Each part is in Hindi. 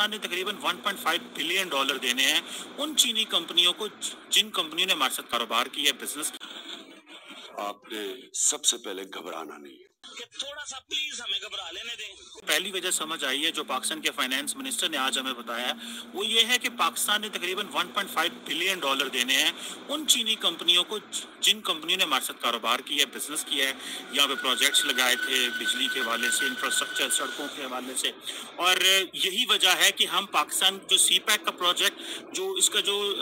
पाकिस्तान ने तकरीबन 1.5 बिलियन डॉलर देने हैं उन चीनी कंपनियों को जिन कंपनियों ने हमारे साथ कारोबार किया, बिजनेस। आपने सबसे पहले घबराना नहीं है कि थोड़ा सा प्लीज हमें घबरा लेने दें। पहली वजह समझ आई है जो पाकिस्तान के फाइनेंस मिनिस्टर ने आज हमें बताया, वो ये है कि पाकिस्तान ने तकरीबन 1.5 बिलियन डॉलर देने हैं उन चीनी कंपनियों को जिन कंपनियों ने हमारे साथ कारोबार किया है, बिजनेस किया है, यहाँ पे प्रोजेक्ट्स लगाए थे बिजली के हवाले से, इंफ्रास्ट्रक्चर, सड़कों के हवाले से। और यही वजह है कि हम पाकिस्तान जो सी पैक का प्रोजेक्ट, जो इसका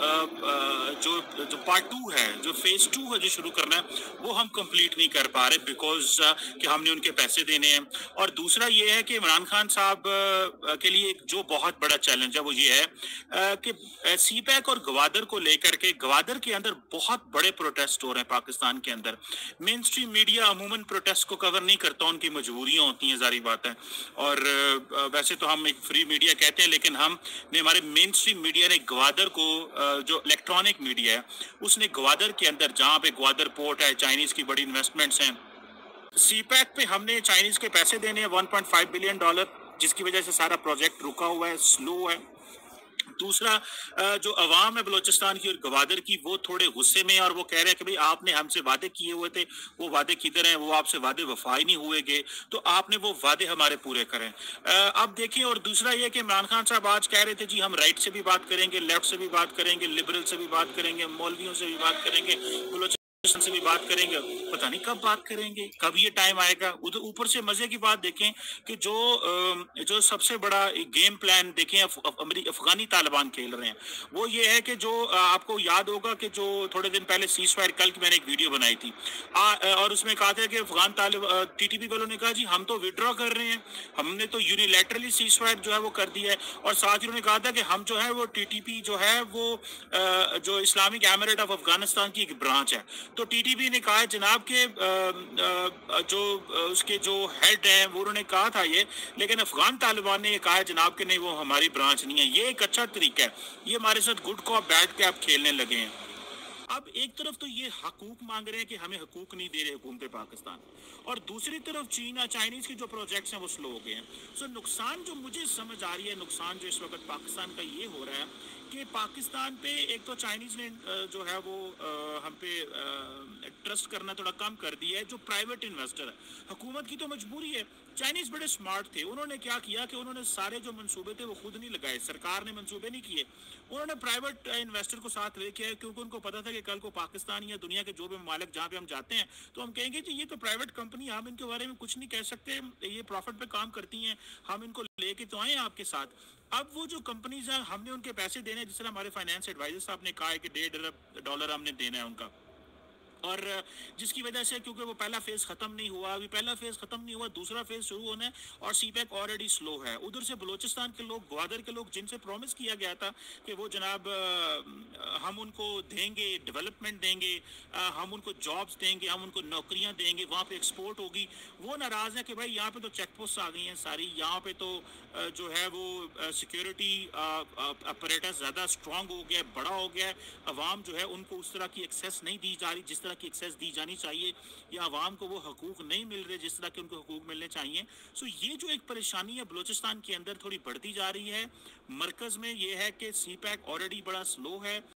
जो जो पार्ट 2 है, जो फेज 2 है, जो शुरू करना है, वो हम कंप्लीट नहीं कर पा रहे बिकॉज कि हमने उनके पैसे देने हैं। और दूसरा ये है कि इमरान खान साहब के लिए एक जो बहुत बड़ा चैलेंज है वो ये है कि सी पैक और गवादर को लेकर के, गवादर के अंदर बहुत बड़े प्रोटेस्ट हो रहे हैं पाकिस्तान के अंदर। मेन स्ट्रीम मीडिया अमूमन प्रोटेस्ट को कवर नहीं करता, उनकी मजबूरियां होती हैं, जारी बात है। और वैसे तो हम एक फ्री मीडिया कहते हैं, लेकिन हमने, हमारे मेन स्ट्रीम मीडिया ने गवादर को, जो इलेक्ट्रॉनिक मीडिया है, उसने गवादर के अंदर, जहाँ पे गवादर पोर्ट है, चाइनीज की बड़ी इन्वेस्टमेंट्स हैं, सी पैक पे हमने चाइनीज के पैसे देने हैं 1.5 बिलियन डॉलर, जिसकी वजह से सारा प्रोजेक्ट रुका हुआ है, स्लो है। दूसरा, जो अवाम है बलोचिस्तान की और गवादर की, वो थोड़े गुस्से में है और वो कह रहे हैं कि भाई आपने हमसे वादे किए हुए थे, वो वादे किधर हैं, वो आपसे वादे वफा ही नहीं हुए गए, तो आपने वो वादे हमारे पूरे करें। अब देखिए, और दूसरा ये कि इमरान खान साहब आज कह रहे थे जी हम राइट से भी बात करेंगे, लेफ्ट से भी बात करेंगे, लिबरल से भी बात करेंगे, मौलवियों से भी बात करेंगे, से भी बात करेंगे। पता नहीं कब बात करेंगे, कब ये टाइम आएगा। उधर ऊपर से मजे की बात देखें कि जो सबसे बड़ा गेम प्लान देखें अफगानी तालिबान खेल रहे हैं, वो ये है कि जो आपको याद होगा कि जो थोड़े दिन पहले सीज फायर, कल की मैंने एक वीडियो बनाई थी और उसमें कहा था कि अफगान टीटीपी वालों ने कहा जी हम तो विड्रॉ कर रहे हैं, हमने तो यूनिलैटरली सीज फायर जो है वो कर दिया है। और साथ ही उन्होंने कहा था कि हम जो है वो टीटीपी जो है वो जो इस्लामिक एमिरेट ऑफ अफगानिस्तान की एक ब्रांच है। तो टीटीपी ने कहा जनाब के जो उसके जो हेड हैं वो, उन्होंने कहा था ये, लेकिन अफगान तालिबान ने ये कहा है जनाब के नहीं वो हमारी ब्रांच नहीं है। ये एक अच्छा तरीका है, ये हमारे साथ गुड कॉप बैड के आप खेलने लगे हैं। अब एक तरफ तो ये हकूक मांग रहे हैं कि हमें हकूक नहीं दे रहे हुकूमत पाकिस्तान, और दूसरी तरफ चाइनीज के जो प्रोजेक्ट्स हैं वो स्लो हो गए हैं। सो नुकसान जो मुझे समझ आ रही है, नुकसान जो इस वक्त पाकिस्तान का ये हो रहा है कि पाकिस्तान पे एक तो चाइनीज ने जो है वो हम पे ट्रस्ट करना थोड़ा कम कर दिया है। जो प्राइवेट इन्वेस्टर है, हुकूमत की तो मजबूरी है। चाइनीज बड़े स्मार्ट थे, उन्होंने क्या किया कि उन्होंने सारे जो मंसूबे थे वो खुद नहीं लगाए, सरकार ने मंसूबे नहीं किए, उन्होंने प्राइवेट इन्वेस्टर को साथ लेके आए, क्योंकि उनको पता था कि कल को पाकिस्तान या दुनिया के जो भी ममालिक जहाँ पे हम जाते हैं तो हम कहेंगे जी ये तो प्राइवेट कंपनी, हम इनके बारे में कुछ नहीं कह सकते, ये प्रॉफिट पे काम करती हैं, हम इनको लेके तो आए आपके साथ। अब वो जो कंपनीज हैं, हमने उनके पैसे देने, जिस तरह हमारे फाइनेंस एडवाइजर साहब ने कहा है कि $1.5 हमने देना है उनका, और जिसकी वजह से, क्योंकि वो पहला फेज खत्म नहीं हुआ, अभी पहला फेज खत्म नहीं हुआ, दूसरा फेज शुरू होना है, और सीपैक ऑलरेडी स्लो है। उधर से बलोचिस्तान के लोग, ग्वादर के लोग, जिनसे प्रॉमिस किया गया था कि वो जनाब हम उनको देंगे, डेवलपमेंट देंगे, हम उनको जॉब्स देंगे, हम उनको नौकरियां देंगे, वहाँ पे एक्सपोर्ट होगी, वो नाराज़ है कि भाई यहाँ पे तो चेक पोस्ट आ गई हैं सारी, यहाँ पे तो जो है वो सिक्योरिटी अपरेटस ज़्यादा स्ट्रांग हो गया है, बड़ा हो गया है, अवाम जो है उनको उस तरह की एक्सेस नहीं दी जा रही जिस तरह की एक्सेस दी जानी चाहिए, या अवाम को वो हकूक नहीं मिल रहे जिस तरह के उनको हकूक मिलने चाहिए। सो ये जो एक परेशानी है बलूचिस्तान के अंदर थोड़ी बढ़ती जा रही है। मरकज़ में ये है कि सी पैक ऑलरेडी बड़ा स्लो है,